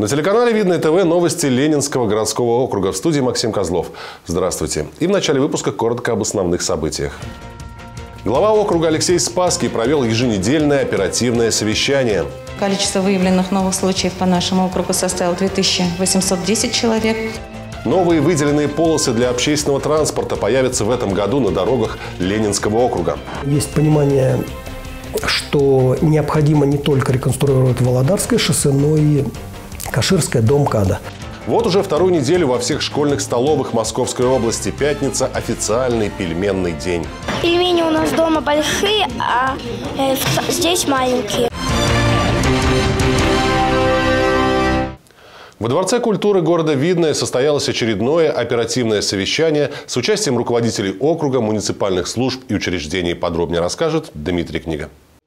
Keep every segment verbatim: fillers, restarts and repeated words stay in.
На телеканале «Видное ТВ» новости Ленинского городского округа. В студии Максим Козлов. Здравствуйте. И в начале выпуска коротко об основных событиях. Глава округа Алексей Спасский провел еженедельное оперативное совещание. Количество выявленных новых случаев по нашему округу составило две тысячи восемьсот десять человек. Новые выделенные полосы для общественного транспорта появятся в этом году на дорогах Ленинского округа. Есть понимание, что необходимо не только реконструировать Володарское шоссе, но и Каширское до МКАДа. Вот уже вторую неделю во всех школьных столовых Московской области пятница – официальный пельменный день. Пельмени у нас дома большие, а э, здесь маленькие. Во Дворце культуры города Видное состоялось очередное оперативное совещание с участием руководителей округа, муниципальных служб и учреждений. Подробнее расскажет Дмитрий Книга.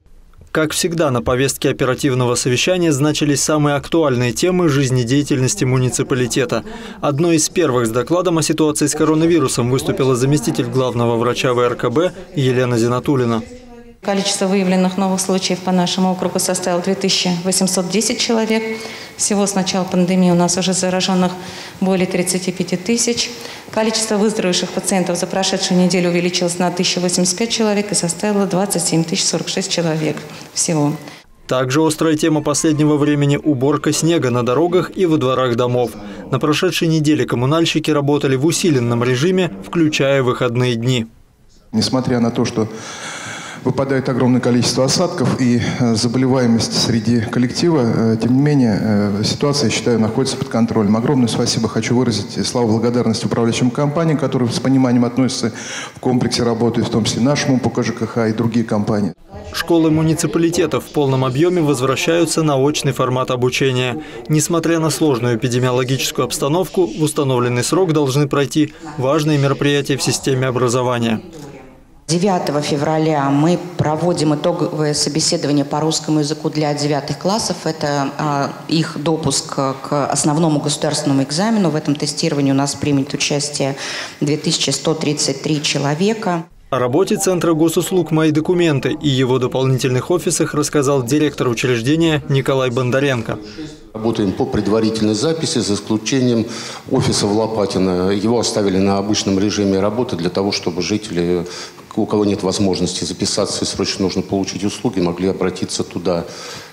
Как всегда, на повестке оперативного совещания значились самые актуальные темы жизнедеятельности муниципалитета. Одной из первых с докладом о ситуации с коронавирусом выступила заместитель главного врача вэ эр ка бэ Елена Зинатуллина. Количество выявленных новых случаев по нашему округу составило две тысячи восемьсот десять человек. Всего с начала пандемии у нас уже зараженных более тридцати пяти тысяч. Количество выздоровевших пациентов за прошедшую неделю увеличилось на тысячу восемьдесят пять человек и составило двадцать семь тысяч сорок шесть человек всего. Также острая тема последнего времени – уборка снега на дорогах и во дворах домов. На прошедшей неделе коммунальщики работали в усиленном режиме, включая выходные дни. Несмотря на то, что выпадает огромное количество осадков и заболеваемость среди коллектива, тем не менее, ситуация, я считаю, находится под контролем. Огромное спасибо хочу выразить, славу благодарности управляющим компаниям, которые с пониманием относятся в комплексе работы, в том числе нашему по ка жэ ка ха и другие компании. Школы муниципалитетов в полном объеме возвращаются на очный формат обучения. Несмотря на сложную эпидемиологическую обстановку, в установленный срок должны пройти важные мероприятия в системе образования. девятого февраля мы проводим итоговое собеседование по русскому языку для девятых классов. Это а, их допуск к основному государственному экзамену. В этом тестировании у нас примет участие две тысячи сто тридцать три человека. О работе Центра госуслуг «Мои документы» и его дополнительных офисах рассказал директор учреждения Николай Бондаренко. Работаем по предварительной записи, за исключением офиса в Лопатино. Его оставили на обычном режиме работы для того, чтобы жители, у кого нет возможности записаться и срочно нужно получить услуги, могли обратиться туда.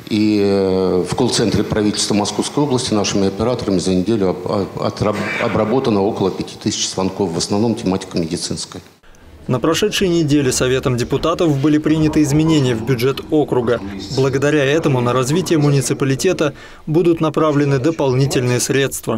И в колл-центре правительства Московской области нашими операторами за неделю обработано около пяти тысяч звонков, в основном тематика медицинская. На прошедшей неделе Советом депутатов были приняты изменения в бюджет округа. Благодаря этому на развитие муниципалитета будут направлены дополнительные средства.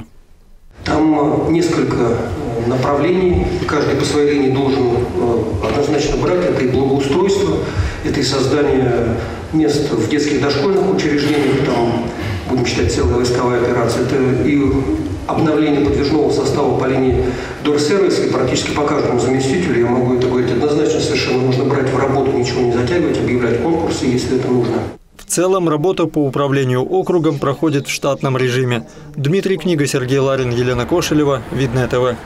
Там несколько направлений, каждый по своей линии должен однозначно брать. Это и благоустройство, это и создание мест в детских дошкольных учреждениях, там, будем считать, целая войсковая операция, это и обновление подвижного состава по линии дорсервиса, и практически по каждому заместителю, я могу это говорить однозначно, совершенно нужно брать в работу, ничего не затягивать, объявлять конкурсы, если это нужно. В целом работа по управлению округом проходит в штатном режиме. Дмитрий Книга, Сергей Ларин, Елена Кошелева, Видное ТВ.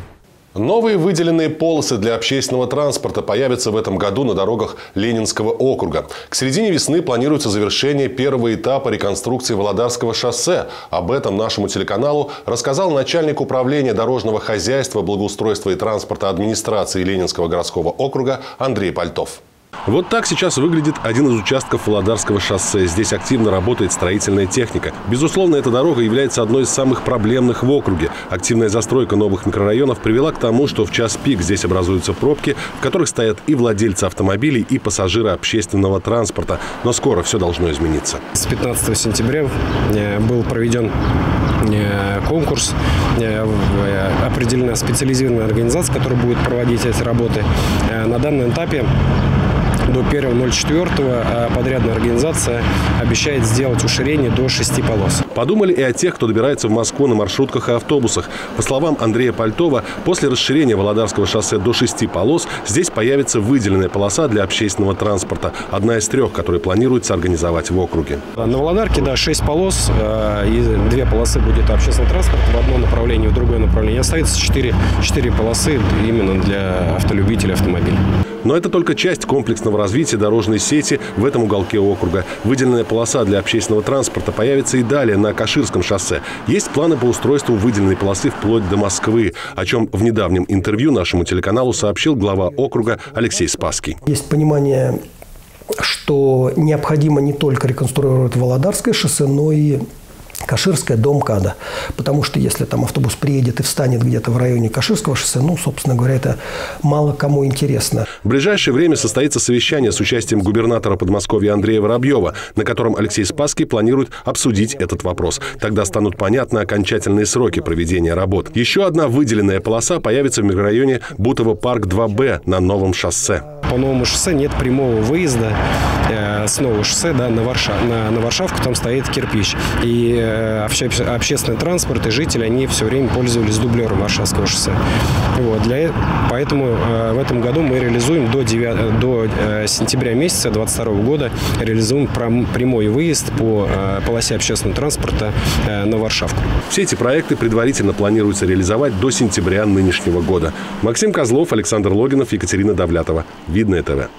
Новые выделенные полосы для общественного транспорта появятся в этом году на дорогах Ленинского округа. К середине весны планируется завершение первого этапа реконструкции Володарского шоссе. Об этом нашему телеканалу рассказал начальник управления дорожного хозяйства, благоустройства и транспорта администрации Ленинского городского округа Андрей Пальтов. Вот так сейчас выглядит один из участков Володарского шоссе. Здесь активно работает строительная техника. Безусловно, эта дорога является одной из самых проблемных в округе. Активная застройка новых микрорайонов привела к тому, что в час пик здесь образуются пробки, в которых стоят и владельцы автомобилей, и пассажиры общественного транспорта. Но скоро все должно измениться. С пятнадцатого сентября был проведен конкурс. Определена специализированная организация, которая будет проводить эти работы. На данном этапе до первого ноль четвёртого подрядная организация обещает сделать уширение до шести полос. Подумали и о тех, кто добирается в Москву на маршрутках и автобусах. По словам Андрея Пальтова, после расширения Володарского шоссе до шести полос здесь появится выделенная полоса для общественного транспорта. Одна из трех, которые планируется организовать в округе. На Володарке, да, шесть полос, и две полосы будет общественный транспорт в одно направление, в другое направление. Остается четыре, четыре полосы именно для автолюбителей автомобилей. Но это только часть комплексного развития дорожной сети в этом уголке округа. Выделенная полоса для общественного транспорта появится и далее на на Каширском шоссе. Есть планы по устройству выделенной полосы вплоть до Москвы, о чем в недавнем интервью нашему телеканалу сообщил глава округа Алексей Спасский. Есть понимание, что необходимо не только реконструировать Володарское шоссе, но и Каширское до МКАДа. Потому что если там автобус приедет и встанет где-то в районе Каширского шоссе, ну, собственно говоря, это мало кому интересно. В ближайшее время состоится совещание с участием губернатора Подмосковья Андрея Воробьева, на котором Алексей Спасский планирует обсудить этот вопрос. Тогда станут понятны окончательные сроки проведения работ. Еще одна выделенная полоса появится в микрорайоне Бутово-Парк два Б на новом шоссе. По новому шоссе нет прямого выезда э, с нового шоссе, да, на, Варшав, на, на Варшавку, там стоит кирпич. И э, обще, общественный транспорт и жители, они все время пользовались дублером Варшавского шоссе. Вот, для, поэтому э, в этом году мы реализуем до, девятого, до э, сентября месяца две тысячи двадцать второго года реализуем прям, прямой выезд по э, полосе общественного транспорта э, на Варшавку. Все эти проекты предварительно планируется реализовать до сентября нынешнего года. Максим Козлов, Александр Логинов, Екатерина Давлятова. Видное ТВ.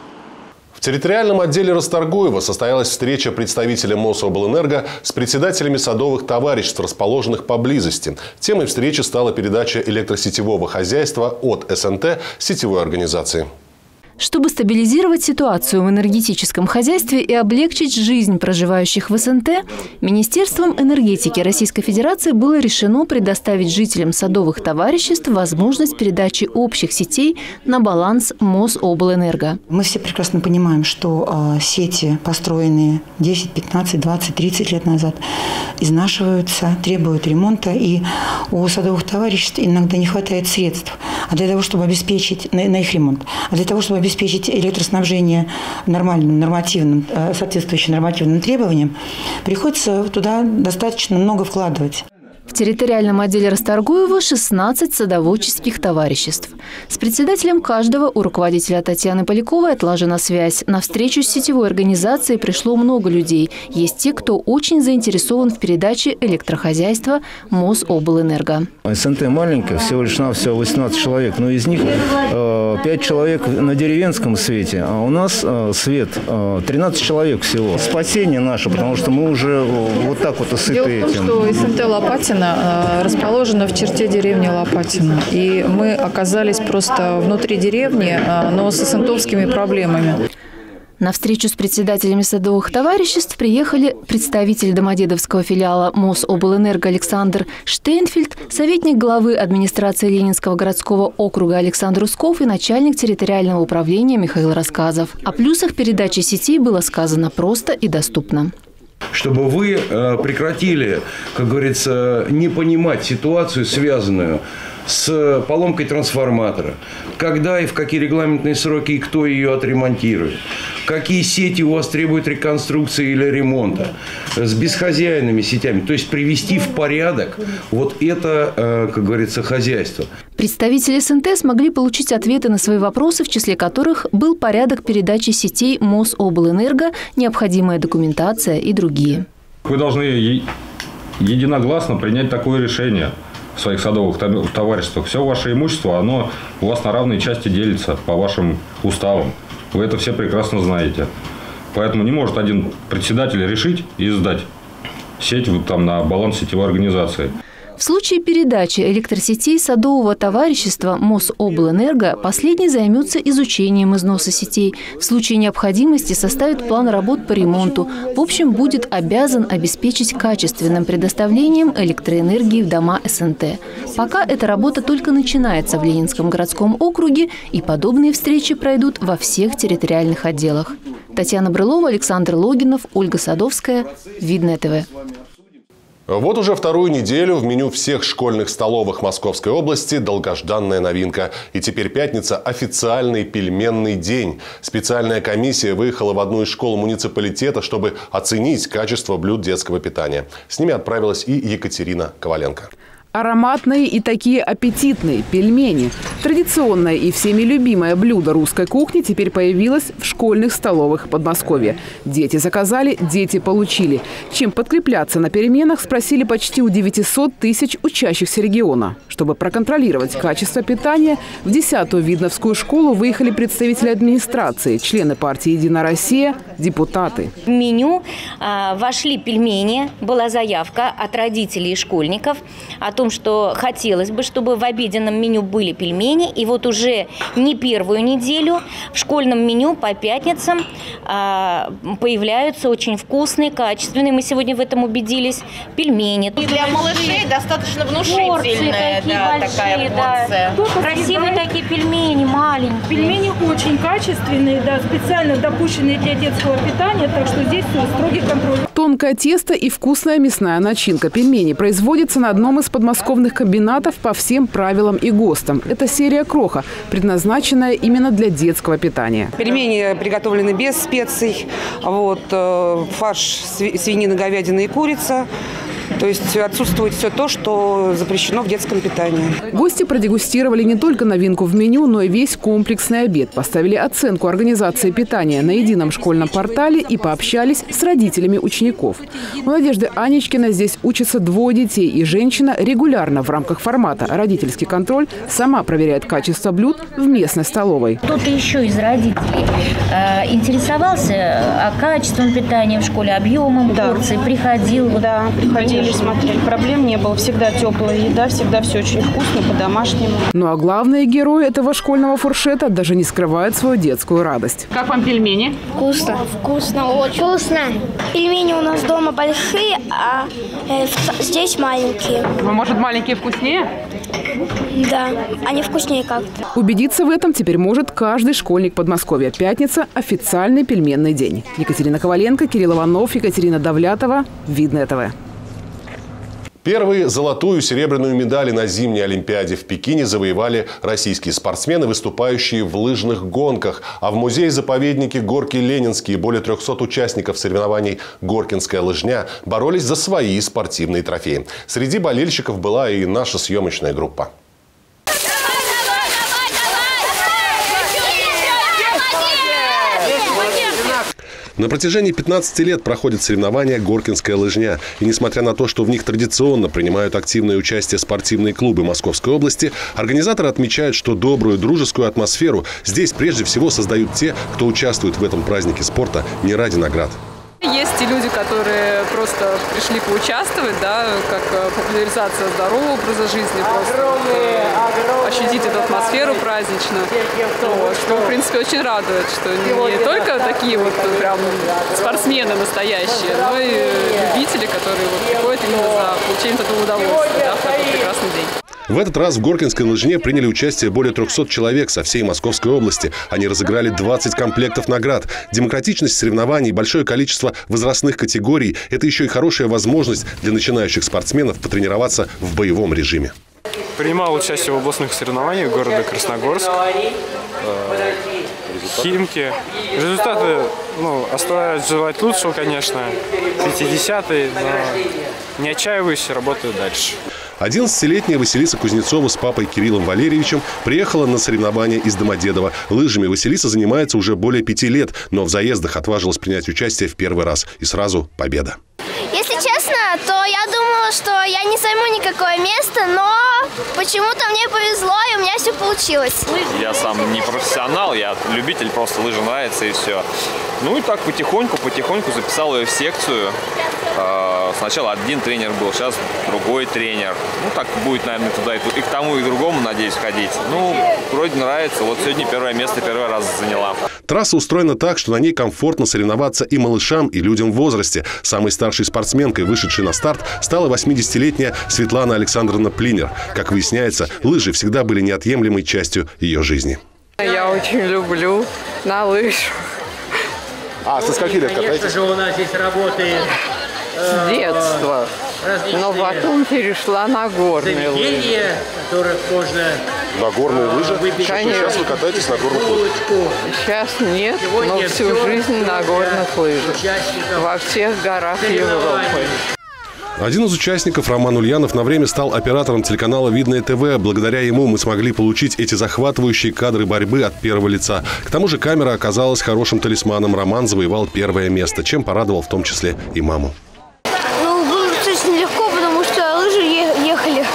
В территориальном отделе Расторгуева состоялась встреча представителя Мособлэнерго с председателями садовых товариществ, расположенных поблизости. Темой встречи стала передача электросетевого хозяйства от эс эн тэ сетевой организации. Чтобы стабилизировать ситуацию в энергетическом хозяйстве и облегчить жизнь проживающих в эс эн тэ, Министерством энергетики Российской Федерации было решено предоставить жителям садовых товариществ возможность передачи общих сетей на баланс Мособлэнерго. Мы все прекрасно понимаем, что сети, построенные десять, пятнадцать, двадцать, тридцать лет назад, изнашиваются, требуют ремонта, и у садовых товариществ иногда не хватает средств. А для того, чтобы обеспечить на, на их ремонт, а для того, чтобы обеспечить электроснабжение нормальным, нормативным, соответствующим нормативным требованиям, приходится туда достаточно много вкладывать. В территориальном отделе Расторгуева шестнадцать садоводческих товариществ. С председателем каждого у руководителя Татьяны Поляковой отлажена связь. На встречу с сетевой организацией пришло много людей. Есть те, кто очень заинтересован в передаче электрохозяйства Мособлэнерго. эс эн тэ маленькая, всего лишь навсего восемнадцать человек, но из них э, пять человек на деревенском свете, а у нас э, свет э, тринадцать человек всего. Спасение наше, потому что мы уже вот так вот осыты этим. Дело в том, что эс эн тэ Лопатино расположена в черте деревни Лопатино. И мы оказались просто внутри деревни, но с эсэнтовскими проблемами. На встречу с председателями садовых товариществ приехали представитель домодедовского филиала Мособлэнерго Александр Штейнфельд, советник главы администрации Ленинского городского округа Александр Усков и начальник территориального управления Михаил Рассказов. О плюсах передачи сетей было сказано просто и доступно. Чтобы вы прекратили, как говорится, не понимать ситуацию, связанную с поломкой трансформатора, когда и в какие регламентные сроки и кто ее отремонтирует, какие сети у вас требуют реконструкции или ремонта, с бесхозяйными сетями, то есть привести в порядок вот это, как говорится, хозяйство. Представители эс эн тэ смогли получить ответы на свои вопросы, в числе которых был порядок передачи сетей Мособлэнерго, необходимая документация и другие. Вы должны единогласно принять такое решение в своих садовых товариществах. Все ваше имущество, оно у вас на равной части делится по вашим уставам. Вы это все прекрасно знаете. Поэтому не может один председатель решить и сдать сеть вот там на баланс сетевой организации. В случае передачи электросетей садового товарищества Мособлэнерго последний займется изучением износа сетей. В случае необходимости составит план работ по ремонту. В общем, будет обязан обеспечить качественным предоставлением электроэнергии в дома эс эн тэ. Пока эта работа только начинается в Ленинском городском округе, и подобные встречи пройдут во всех территориальных отделах. Татьяна Брылова, Александр Логинов, Ольга Садовская. Видное ТВ. Вот уже вторую неделю в меню всех школьных столовых Московской области долгожданная новинка. И теперь пятница – официальный пельменный день. Специальная комиссия выехала в одну из школ муниципалитета, чтобы оценить качество блюд детского питания. С ними отправилась и Екатерина Коваленко. Ароматные и такие аппетитные пельмени. Традиционное и всеми любимое блюдо русской кухни теперь появилось в школьных столовых Подмосковья. Дети заказали, дети получили. Чем подкрепляться на переменах, спросили почти у девятисот тысяч учащихся региона. Чтобы проконтролировать качество питания, в десятую Видновскую школу выехали представители администрации, члены партии «Единая Россия», депутаты. В меню э, вошли пельмени. Была заявка от родителей и школьников о том, что хотелось бы, чтобы в обеденном меню были пельмени. И вот уже не первую неделю в школьном меню по пятницам э, появляются очень вкусные, качественные, мы сегодня в этом убедились, пельмени. И для малышей достаточно внушительная, да, такая порция. Да. Красивые такие пельмени, маленькие. Пельмени очень качественные, да, специально допущенные для детского питания, так что здесь строгий контроль. Тонкое тесто и вкусная мясная начинка пельмени производится на одном из подмосковных комбинатов по всем правилам и ГОСТам. Это серия «Кроха», предназначенная именно для детского питания. Пельмени приготовлены без специй. Вот, фарш свинина, говядина и курица. То есть отсутствует все то, что запрещено в детском питании. Гости продегустировали не только новинку в меню, но и весь комплексный обед. Поставили оценку организации питания на едином школьном портале и пообщались с родителями учеников. У Надежды Анечкиной здесь учатся двое детей, и женщина регулярно в рамках формата «Родительский контроль» сама проверяет качество блюд в местной столовой. Кто-то еще из родителей э, интересовался качеством питания в школе, объемом да. порций, приходил? Да, приходил. Смотрели, проблем не было. Всегда теплая еда, всегда все очень вкусно, по-домашнему. Ну а главные герои этого школьного фуршета даже не скрывают свою детскую радость. Как вам пельмени? Вкусно. Вкусно, очень вкусно. Пельмени у нас дома большие, а э, здесь маленькие. Ну, может, маленькие вкуснее? Да, они вкуснее как-то. Убедиться в этом теперь может каждый школьник Подмосковья. Пятница – официальный пельменный день. Екатерина Коваленко, Кирилл Иванов, Екатерина Давлятова. Видное ТВ. Первые золотую и серебряную медали на зимней Олимпиаде в Пекине завоевали российские спортсмены, выступающие в лыжных гонках. А в музее-заповеднике «Горки Ленинские» более трехсот участников соревнований «Горкинская лыжня» боролись за свои спортивные трофеи. Среди болельщиков была и наша съемочная группа. На протяжении пятнадцати лет проходят соревнования «Горкинская лыжня». И несмотря на то, что в них традиционно принимают активное участие спортивные клубы Московской области, организаторы отмечают, что добрую дружескую атмосферу здесь прежде всего создают те, кто участвует в этом празднике спорта не ради наград. Есть и люди, которые просто пришли поучаствовать, да, как популяризация здорового образа жизни, просто вот, ощутить эту атмосферу праздничную, вот, что, в принципе, очень радует, что не только такие вот прям спортсмены настоящие, но и любители, которые вот приходят именно за получением этого удовольствия, да, в такой прекрасный день. В этот раз в Горкинской лыжне приняли участие более трехсот человек со всей Московской области. Они разыграли двадцать комплектов наград. Демократичность соревнований, большое количество возрастных категорий – это еще и хорошая возможность для начинающих спортсменов потренироваться в боевом режиме. Принимал участие в областных соревнованиях города Красногорск, э, Химки. Результаты ну, оставляют желать лучшего, конечно. пятидесятые, но не отчаиваюсь, работаю дальше. одиннадцатилетняя Василиса Кузнецова с папой Кириллом Валерьевичем приехала на соревнования из Домодедово. Лыжами Василиса занимается уже более пяти лет, но в заездах отважилась принять участие в первый раз. И сразу победа. Если честно, то я думала, что я не займу никакое место, но почему-то мне повезло, и у меня все получилось. Я сам не профессионал, я любитель, просто лыжи нравятся и все. Ну и так потихоньку, потихоньку записал ее в секцию. Сначала один тренер был, сейчас другой тренер. Ну так будет, наверное, туда и к тому, и к другому, надеюсь, ходить. Ну, вроде нравится. Вот сегодня первое место первый раз заняла. Трасса устроена так, что на ней комфортно соревноваться и малышам, и людям в возрасте. Самой старшей спортсменкой, вышедшей на старт, стала восьмидесятилетняя Светлана Александровна Плинер. Как выясняется, лыжи всега были неотъемлемой частью ее жизни. Я очень люблю на лыжах. А, со скольки лет катаетесь? Конечно же, у нас здесь работает с детства, но потом перешла на горные лыжи. Которых можно на горные лыжи? Конечно. Сейчас вы катаетесь на горных лыжах? Сейчас нет, но всю жизнь на горных лыжах во всех горах Европы. Один из участников, Роман Ульянов, на время стал оператором телеканала «Видное ТВ». Благодаря ему мы смогли получить эти захватывающие кадры борьбы от первого лица. К тому же камера оказалась хорошим талисманом. Роман завоевал первое место, чем порадовал в том числе и маму. Ну, было достаточно легко, потому что лыжи ехали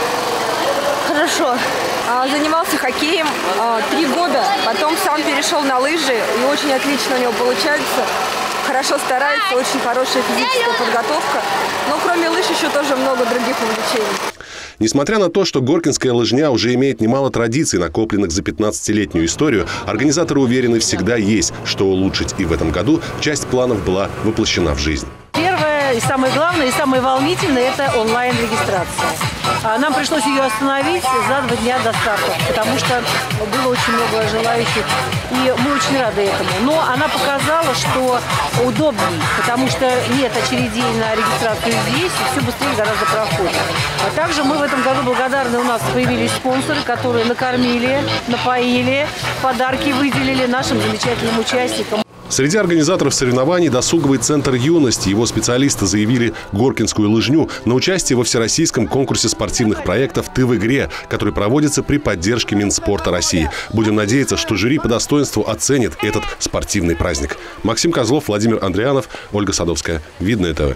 хорошо. Занимался хоккеем три года, потом сам перешел на лыжи, и очень отлично у него получается. Хорошо старается, очень хорошая физическая подготовка. Но кроме лыж еще тоже много других увлечений. Несмотря на то, что горкинская лыжня уже имеет немало традиций, накопленных за пятнадцатилетнюю историю, организаторы уверены, всегда есть что улучшить. И в этом году часть планов была воплощена в жизнь. Первое, и самое главное, и самое волнительное – это онлайн-регистрация. Нам пришлось ее остановить за два дня до старта, потому что было очень много желающих, и мы очень рады этому. Но она показала, что удобней, потому что нет очередей на регистрацию здесь, и все быстрее гораздо проходит. А также мы в этом году благодарны, у нас появились спонсоры, которые накормили, напоили, подарки выделили нашим замечательным участникам. Среди организаторов соревнований досуговый центр юности. Его специалисты заявили горкинскую лыжню на участие во всероссийском конкурсе спортивных проектов «Ты в игре», который проводится при поддержке Минспорта России. Будем надеяться, что жюри по достоинству оценит этот спортивный праздник. Максим Козлов, Владимир Андрианов, Ольга Садовская. Видное ТВ.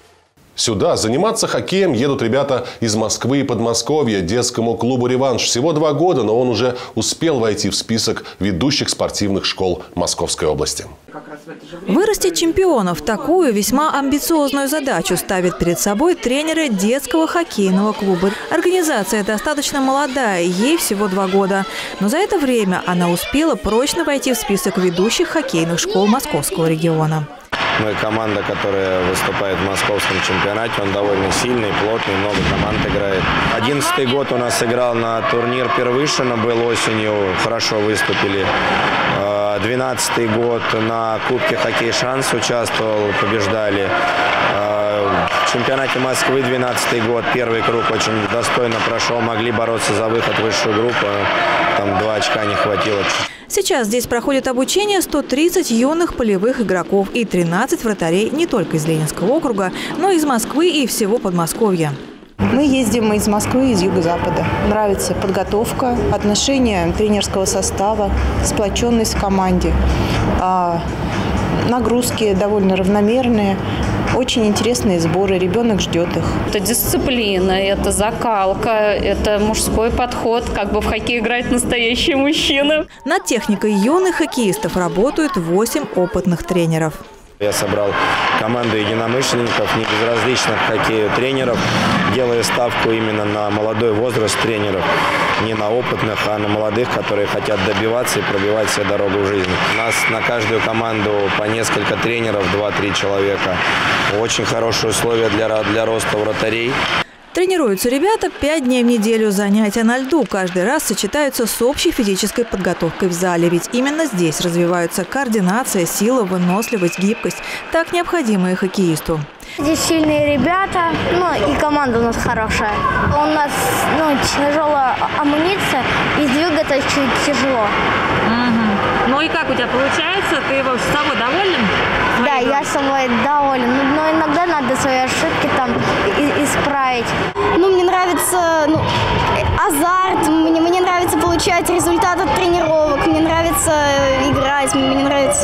Сюда заниматься хоккеем едут ребята из Москвы и Подмосковья, детскому клубу «Реванш». Всего два года, но он уже успел войти в список ведущих спортивных школ Московской области. Вырастить чемпионов – такую весьма амбициозную задачу ставят перед собой тренеры детского хоккейного клуба. Организация достаточно молодая, ей всего два года. Но за это время она успела прочно войти в список ведущих хоккейных школ Московского региона. Мы команда, которая выступает в московском чемпионате. Он довольно сильный, плотный, много команд играет. Одиннадцатый год у нас сыграл на турнир Первышина, был осенью, хорошо выступили. Двенадцатый год на Кубке «Хоккей Шанс» участвовал, побеждали. В чемпионате Москвы двенадцатый год, первый круг очень достойно прошел, могли бороться за выход в высшую группу, там два очка не хватило. Сейчас здесь проходит обучение сто тридцать юных полевых игроков и тринадцать вратарей не только из Ленинского округа, но и из Москвы и всего Подмосковья. Мы ездим из Москвы, из юго-запада. Нравится подготовка, отношение тренерского состава, сплоченность в команде. Нагрузки довольно равномерные. Очень интересные сборы, ребенок ждет их. Это дисциплина, это закалка, это мужской подход, как бы в хоккей играет настоящий мужчина. Над техникой юных хоккеистов работают восемь опытных тренеров. Я собрал команду единомышленников, не безразличных хоккею тренеров, делая ставку именно на молодой возраст тренеров, не на опытных, а на молодых, которые хотят добиваться и пробивать себе дорогу в жизни. У нас на каждую команду по несколько тренеров, два-три человека. Очень хорошие условия для, для роста вратарей. Тренируются ребята пять дней в неделю. Занятия на льду каждый раз сочетаются с общей физической подготовкой в зале. Ведь именно здесь развиваются координация, сила, выносливость, гибкость, так необходимые хоккеисту. Здесь сильные ребята, ну и команда у нас хорошая. У нас ну, тяжелая амуниция, и двигаться чуть тяжело. Угу. Ну и как у тебя получается? Ты его с собой доволен? Да, я собой доволен. Но иногда надо свои ошибки там исправить. Ну, мне нравится ну, азарт, мне, мне нравится получать результат от тренировок, мне нравится играть, мне нравится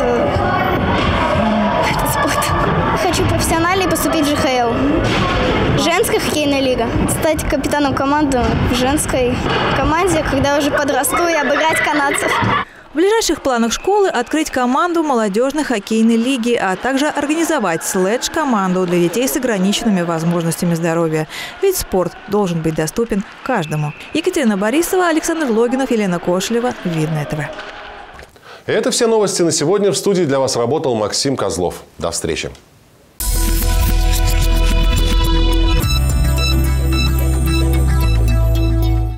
этот спорт. Хочу профессионально поступить в жэ ха эл. Женская хоккейная лига. Стать капитаном команды в женской команде, когда уже подрасту и обыграть канадцев. В ближайших планах школы открыть команду молодежной хоккейной лиги, а также организовать следж-команду для детей с ограниченными возможностями здоровья. Ведь спорт должен быть доступен каждому. Екатерина Борисова, Александр Логинов, Елена Кошелева. Видное ТВ. Это все новости на сегодня. В студии для вас работал Максим Козлов. До встречи.